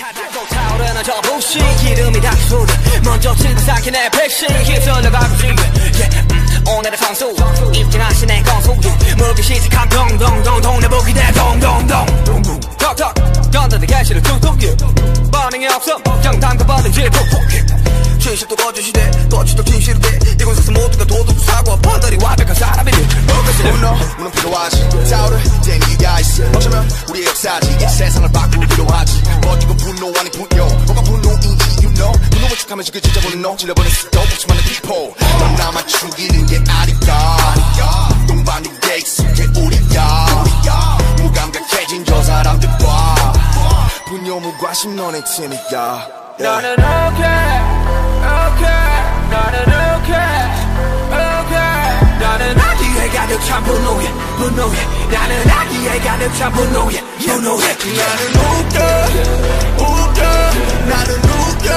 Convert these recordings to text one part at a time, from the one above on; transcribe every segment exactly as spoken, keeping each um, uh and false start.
가닥고 타오르는 저 불씨 기름이 닥소리 먼저 치고 삼킨 내 백신 휩쓸려가고 지금 yeah, 음, 오늘의 선수 입증하신 내 건수유 무기 시작한 동동동 동네북이 대 동동동 턱턱 건너는 개시를 툭툭 반응이 없어 영탄과 받은 질투 진실도 거짓이대 거짓도 진실이대 이곳에서 모두가 도둑 사고 판단이 완벽한 사람이니 분노 물론 필요하지 타오를 땐 이가 있어 어쩌면 우리의 역사지 이 세상을 바꾸기로 하지 버티고 분노 아닌 분노 뭐가 분노인 이유 know 분노를 척하면서 그 진짜 분노 질러버린 수도 없지만 people 넌 나만 죽이는 게 아닐까 동반이 돼 익숙해 우리야 무감각해진 저 사람들과 분노 무관심 너네 팀이야 나는 okay okay 나는 okay okay 나는 아기에 가득 찬 분노에 분노에 나는 아기에 가득 찬 분노에 분노에 나는 웃겨 웃겨 나는 웃겨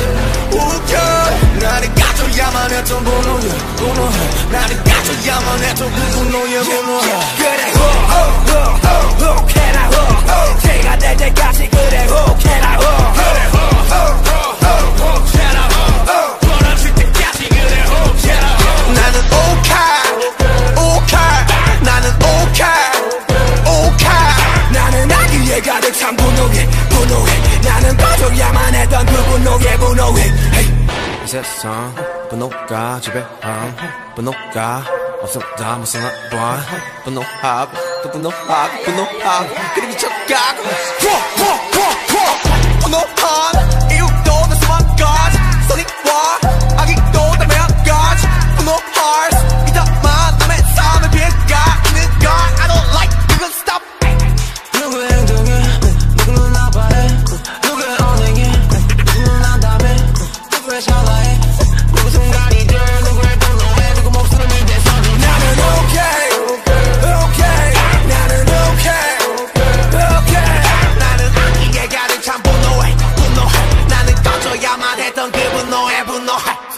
웃겨 나는 가져야만 했던 분노에 분노에 나는 가져야만 했던 그 분노에 분노에 그래 호호호호 혹해라 호 제가 될 때까지 그래 혹해라 호 그래 호호호호 혹해라 호 벌어질 때까지 그래 혹해라 호 나는 오케이 오케이 나는 오케이 오케이 나는 아기에 가득 찬 분노에 분노에 나는 꺼져야만 했던 그 분노에 분노에 hey. 이 세상 분노가 지배함 분노가 없었다 무슨 번 분노하고 또 분노하고 분노하고 그리고 척가고 분노한 이유도 나서만 가지 선의와 악의도 담아가지 분노할 수 있다만 남의 삶을 비해가 있는 걸 I don't like 그건 stop 누구의 행동에 누구는 나빠해 누구의 언행에 누구는 난담해 누구의 샤라해 누구 순간이들 누구의 분노에 누구 목소리를 대서지 나는 okay okay 나는 okay okay 나는 악기에 가득 찬 분노에 분노해 나는 꺼져야만 했던 그 분노에 분노해